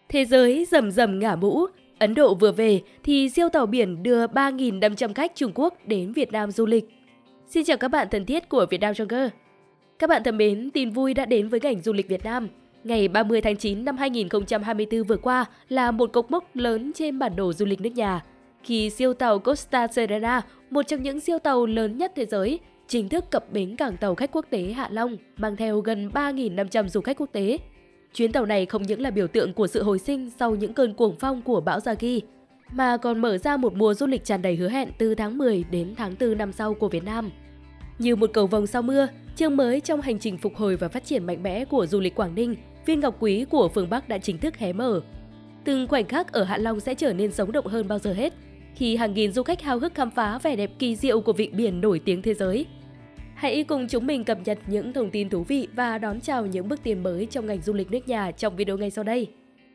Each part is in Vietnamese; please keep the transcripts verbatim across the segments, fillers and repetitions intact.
Thế giới rầm rầm ngả mũ, Ấn Độ vừa về thì siêu tàu biển đưa ba nghìn năm trăm khách Trung Quốc đến Việt Nam du lịch. Xin chào các bạn thân thiết của Việt Nam Jogger. Các bạn thân mến, tin vui đã đến với ngành du lịch Việt Nam. Ngày ba mươi tháng chín năm hai nghìn không trăm hai mươi tư vừa qua là một cột mốc lớn trên bản đồ du lịch nước nhà, khi siêu tàu Costa Serena, một trong những siêu tàu lớn nhất thế giới, chính thức cập bến cảng tàu khách quốc tế Hạ Long, mang theo gần ba nghìn năm trăm du khách quốc tế. Chuyến tàu này không những là biểu tượng của sự hồi sinh sau những cơn cuồng phong của bão Yagi, mà còn mở ra một mùa du lịch tràn đầy hứa hẹn từ tháng mười đến tháng tư năm sau của Việt Nam. Như một cầu vồng sau mưa, chương mới trong hành trình phục hồi và phát triển mạnh mẽ của du lịch Quảng Ninh, viên ngọc quý của phương Bắc đã chính thức hé mở. Từng khoảnh khắc ở Hạ Long sẽ trở nên sống động hơn bao giờ hết, khi hàng nghìn du khách háo hức khám phá vẻ đẹp kỳ diệu của vịnh biển nổi tiếng thế giới. Hãy cùng chúng mình cập nhật những thông tin thú vị và đón chào những bước tiến mới trong ngành du lịch nước nhà trong video ngay sau đây.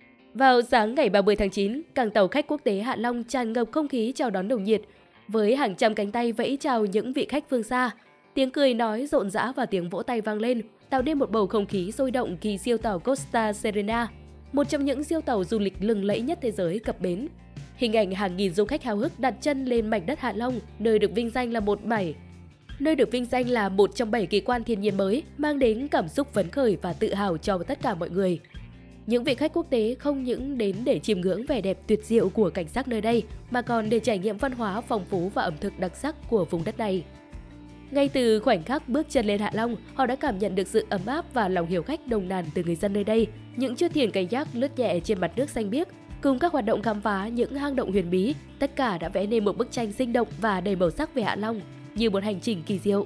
Vào sáng ngày ba mươi tháng chín, cảng tàu khách quốc tế Hạ Long tràn ngập không khí chào đón nồng nhiệt, với hàng trăm cánh tay vẫy chào những vị khách phương xa. Tiếng cười nói rộn rã và tiếng vỗ tay vang lên, tạo nên một bầu không khí sôi động khi siêu tàu Costa Serena, một trong những siêu tàu du lịch lừng lẫy nhất thế giới, cập bến. Hình ảnh hàng nghìn du khách háo hức đặt chân lên mảnh đất Hạ Long, nơi được vinh danh là một bảy nơi được vinh danh là một trong bảy kỳ quan thiên nhiên mới, mang đến cảm xúc phấn khởi và tự hào cho tất cả mọi người. Những vị khách quốc tế không những đến để chiêm ngưỡng vẻ đẹp tuyệt diệu của cảnh sắc nơi đây, mà còn để trải nghiệm văn hóa phong phú và ẩm thực đặc sắc của vùng đất này. Ngay từ khoảnh khắc bước chân lên Hạ Long, họ đã cảm nhận được sự ấm áp và lòng hiếu khách nồng nàn từ người dân nơi đây. Những chiếc thuyền kayak lướt nhẹ trên mặt nước xanh biếc, cùng các hoạt động khám phá những hang động huyền bí, tất cả đã vẽ nên một bức tranh sinh động và đầy màu sắc về Hạ Long, như một hành trình kỳ diệu.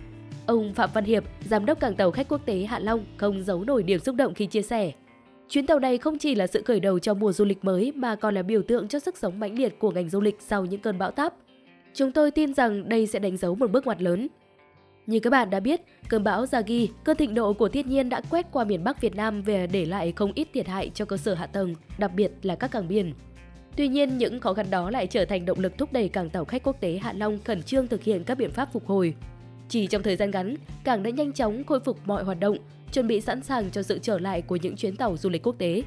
Ông Phạm Văn Hiệp, giám đốc cảng tàu khách quốc tế Hạ Long, không giấu nổi niềm xúc động khi chia sẻ: chuyến tàu này không chỉ là sự khởi đầu cho mùa du lịch mới mà còn là biểu tượng cho sức sống mãnh liệt của ngành du lịch sau những cơn bão táp. Chúng tôi tin rằng đây sẽ đánh dấu một bước ngoặt lớn. Như các bạn đã biết, cơn bão Yagi, cơn thịnh nộ của thiên nhiên đã quét qua miền Bắc Việt Nam về để lại không ít thiệt hại cho cơ sở hạ tầng, đặc biệt là các cảng biển. Tuy nhiên, những khó khăn đó lại trở thành động lực thúc đẩy cảng tàu khách quốc tế Hạ Long khẩn trương thực hiện các biện pháp phục hồi. Chỉ trong thời gian ngắn, cảng đã nhanh chóng khôi phục mọi hoạt động, chuẩn bị sẵn sàng cho sự trở lại của những chuyến tàu du lịch quốc tế.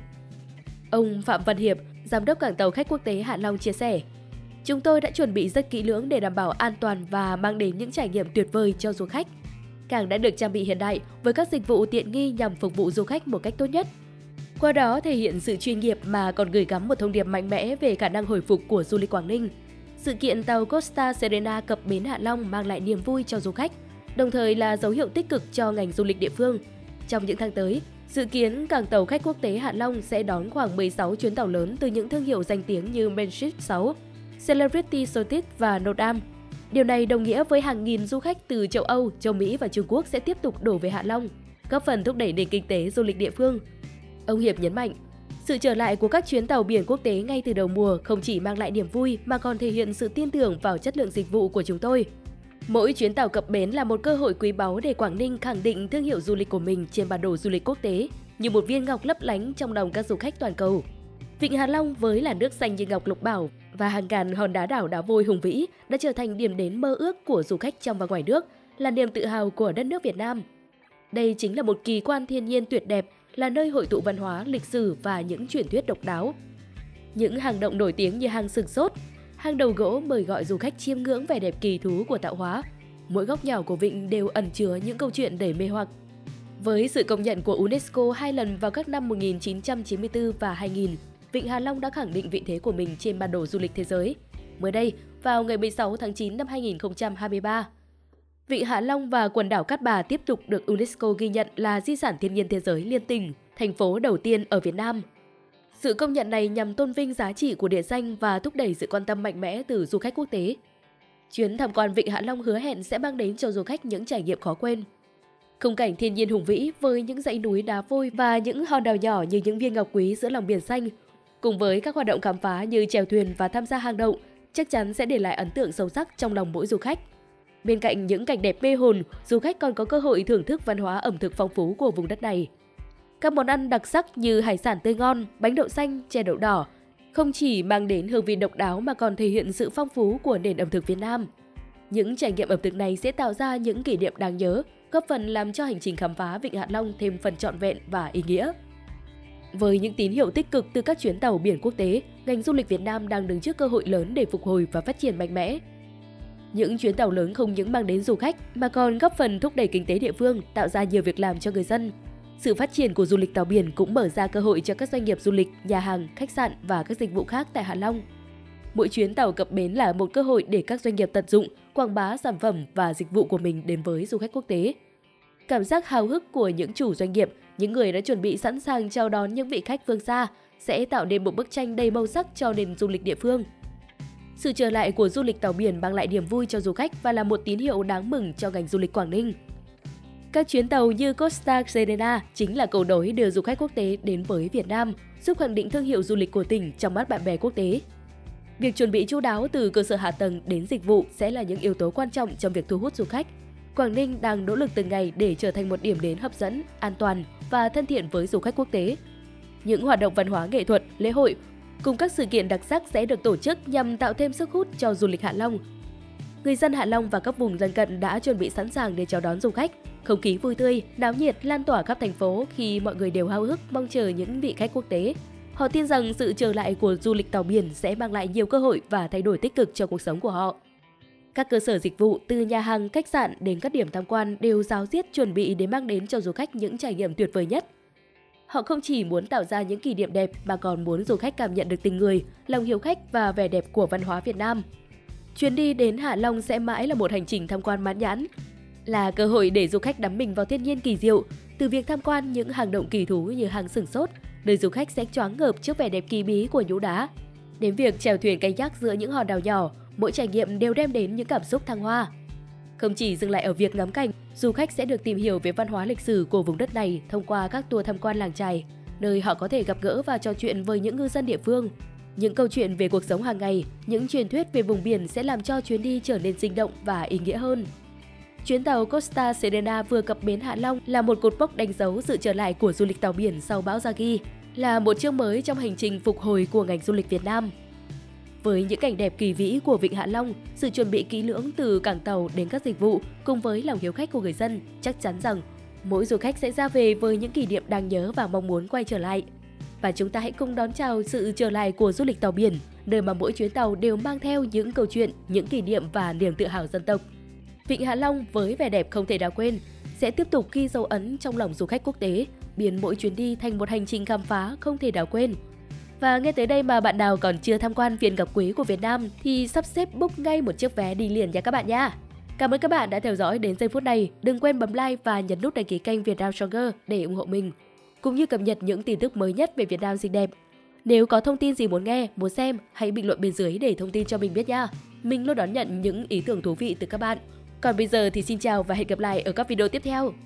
Ông Phạm Văn Hiệp, giám đốc cảng tàu khách quốc tế Hạ Long chia sẻ: chúng tôi đã chuẩn bị rất kỹ lưỡng để đảm bảo an toàn và mang đến những trải nghiệm tuyệt vời cho du khách. Cảng đã được trang bị hiện đại với các dịch vụ tiện nghi nhằm phục vụ du khách một cách tốt nhất. Qua đó thể hiện sự chuyên nghiệp mà còn gửi gắm một thông điệp mạnh mẽ về khả năng hồi phục của du lịch Quảng Ninh. Sự kiện tàu Costa Serena cập bến Hạ Long mang lại niềm vui cho du khách, đồng thời là dấu hiệu tích cực cho ngành du lịch địa phương. Trong những tháng tới, dự kiến cảng tàu khách quốc tế Hạ Long sẽ đón khoảng mười sáu chuyến tàu lớn từ những thương hiệu danh tiếng như Mainship sáu, Celebrity Sotis và Nodam. Điều này đồng nghĩa với hàng nghìn du khách từ châu Âu, châu Mỹ và Trung Quốc sẽ tiếp tục đổ về Hạ Long, góp phần thúc đẩy nền kinh tế du lịch địa phương. Ông Hiệp nhấn mạnh, sự trở lại của các chuyến tàu biển quốc tế ngay từ đầu mùa không chỉ mang lại niềm vui mà còn thể hiện sự tin tưởng vào chất lượng dịch vụ của chúng tôi. Mỗi chuyến tàu cập bến là một cơ hội quý báu để Quảng Ninh khẳng định thương hiệu du lịch của mình trên bản đồ du lịch quốc tế, như một viên ngọc lấp lánh trong lòng các du khách toàn cầu. Vịnh Hạ Long với làn nước xanh như ngọc lục bảo và hàng ngàn hòn đá đảo đá vôi hùng vĩ đã trở thành điểm đến mơ ước của du khách trong và ngoài nước, là niềm tự hào của đất nước Việt Nam. Đây chính là một kỳ quan thiên nhiên tuyệt đẹp, là nơi hội tụ văn hóa, lịch sử và những truyền thuyết độc đáo. Những hang động nổi tiếng như hang Sừng Sốt, hang Đầu Gỗ mời gọi du khách chiêm ngưỡng vẻ đẹp kỳ thú của tạo hóa. Mỗi góc nhỏ của vịnh đều ẩn chứa những câu chuyện đầy mê hoặc. Với sự công nhận của UNESCO hai lần vào các năm một nghìn chín trăm chín mươi tư và hai nghìn, Vịnh Hạ Long đã khẳng định vị thế của mình trên bản đồ du lịch thế giới. Mới đây, vào ngày mười sáu tháng chín năm hai nghìn không trăm hai mươi ba, Vịnh Hạ Long và quần đảo Cát Bà tiếp tục được UNESCO ghi nhận là di sản thiên nhiên thế giới liên tỉnh, thành phố đầu tiên ở Việt Nam. Sự công nhận này nhằm tôn vinh giá trị của địa danh và thúc đẩy sự quan tâm mạnh mẽ từ du khách quốc tế. Chuyến tham quan Vịnh Hạ Long hứa hẹn sẽ mang đến cho du khách những trải nghiệm khó quên. Khung cảnh thiên nhiên hùng vĩ với những dãy núi đá vôi và những hòn đảo nhỏ như những viên ngọc quý giữa lòng biển xanh, cùng với các hoạt động khám phá như chèo thuyền và tham gia hang động, chắc chắn sẽ để lại ấn tượng sâu sắc trong lòng mỗi du khách. Bên cạnh những cảnh đẹp mê hồn, du khách còn có cơ hội thưởng thức văn hóa ẩm thực phong phú của vùng đất này. Các món ăn đặc sắc như hải sản tươi ngon, bánh đậu xanh, chè đậu đỏ không chỉ mang đến hương vị độc đáo mà còn thể hiện sự phong phú của nền ẩm thực Việt Nam. Những trải nghiệm ẩm thực này sẽ tạo ra những kỷ niệm đáng nhớ, góp phần làm cho hành trình khám phá Vịnh Hạ Long thêm phần trọn vẹn và ý nghĩa. Với những tín hiệu tích cực từ các chuyến tàu biển quốc tế, ngành du lịch Việt Nam đang đứng trước cơ hội lớn để phục hồi và phát triển mạnh mẽ. Những chuyến tàu lớn không những mang đến du khách mà còn góp phần thúc đẩy kinh tế địa phương, tạo ra nhiều việc làm cho người dân. Sự phát triển của du lịch tàu biển cũng mở ra cơ hội cho các doanh nghiệp du lịch, nhà hàng, khách sạn và các dịch vụ khác tại Hạ Long. Mỗi chuyến tàu cập bến là một cơ hội để các doanh nghiệp tận dụng, quảng bá sản phẩm và dịch vụ của mình đến với du khách quốc tế. Cảm giác háo hức của những chủ doanh nghiệp, những người đã chuẩn bị sẵn sàng chào đón những vị khách phương xa sẽ tạo nên một bức tranh đầy màu sắc cho nền du lịch địa phương. Sự trở lại của du lịch tàu biển mang lại niềm vui cho du khách và là một tín hiệu đáng mừng cho ngành du lịch Quảng Ninh. Các chuyến tàu như Costa Serena chính là cầu nối đưa du khách quốc tế đến với Việt Nam, giúp khẳng định thương hiệu du lịch của tỉnh trong mắt bạn bè quốc tế. Việc chuẩn bị chu đáo từ cơ sở hạ tầng đến dịch vụ sẽ là những yếu tố quan trọng trong việc thu hút du khách. Quảng Ninh đang nỗ lực từng ngày để trở thành một điểm đến hấp dẫn, an toàn và thân thiện với du khách quốc tế. Những hoạt động văn hóa nghệ thuật, lễ hội cùng các sự kiện đặc sắc sẽ được tổ chức nhằm tạo thêm sức hút cho du lịch Hạ Long. Người dân Hạ Long và các vùng lân cận đã chuẩn bị sẵn sàng để chào đón du khách. Không khí vui tươi, náo nhiệt lan tỏa khắp thành phố khi mọi người đều háo hức mong chờ những vị khách quốc tế. Họ tin rằng sự trở lại của du lịch tàu biển sẽ mang lại nhiều cơ hội và thay đổi tích cực cho cuộc sống của họ. Các cơ sở dịch vụ từ nhà hàng, khách sạn đến các điểm tham quan đều ráo riết chuẩn bị để mang đến cho du khách những trải nghiệm tuyệt vời nhất. Họ không chỉ muốn tạo ra những kỷ niệm đẹp mà còn muốn du khách cảm nhận được tình người, lòng hiếu khách và vẻ đẹp của văn hóa Việt Nam. Chuyến đi đến Hạ Long sẽ mãi là một hành trình tham quan mãn nhãn, là cơ hội để du khách đắm mình vào thiên nhiên kỳ diệu, từ việc tham quan những hang động kỳ thú như hang Sửng Sốt, nơi du khách sẽ choáng ngợp trước vẻ đẹp kỳ bí của nhũ đá, đến việc chèo thuyền kayak giữa những hòn đảo nhỏ, mỗi trải nghiệm đều đem đến những cảm xúc thăng hoa. Không chỉ dừng lại ở việc ngắm cảnh, du khách sẽ được tìm hiểu về văn hóa lịch sử của vùng đất này thông qua các tour tham quan làng chài, nơi họ có thể gặp gỡ và trò chuyện với những ngư dân địa phương. Những câu chuyện về cuộc sống hàng ngày, những truyền thuyết về vùng biển sẽ làm cho chuyến đi trở nên sinh động và ý nghĩa hơn. Chuyến tàu Costa Serena vừa cập bến Hạ Long là một cột mốc đánh dấu sự trở lại của du lịch tàu biển sau bão Yagi, là một chương mới trong hành trình phục hồi của ngành du lịch Việt Nam. Với những cảnh đẹp kỳ vĩ của Vịnh Hạ Long, sự chuẩn bị kỹ lưỡng từ cảng tàu đến các dịch vụ cùng với lòng hiếu khách của người dân, chắc chắn rằng mỗi du khách sẽ ra về với những kỷ niệm đáng nhớ và mong muốn quay trở lại. Và chúng ta hãy cùng đón chào sự trở lại của du lịch tàu biển, nơi mà mỗi chuyến tàu đều mang theo những câu chuyện, những kỷ niệm và niềm tự hào dân tộc. Vịnh Hạ Long với vẻ đẹp không thể nào quên sẽ tiếp tục ghi dấu ấn trong lòng du khách quốc tế, biến mỗi chuyến đi thành một hành trình khám phá không thể nào quên. Và nghe tới đây mà bạn nào còn chưa tham quan Viện Ngọc Quý của Việt Nam thì sắp xếp book ngay một chiếc vé đi liền nha các bạn nha. Cảm ơn các bạn đã theo dõi đến giây phút này. Đừng quên bấm like và nhấn nút đăng ký kênh Việt Nam Stronger để ủng hộ mình, cũng như cập nhật những tin tức mới nhất về Việt Nam xinh đẹp. Nếu có thông tin gì muốn nghe, muốn xem, hãy bình luận bên dưới để thông tin cho mình biết nha. Mình luôn đón nhận những ý tưởng thú vị từ các bạn. Còn bây giờ thì xin chào và hẹn gặp lại ở các video tiếp theo.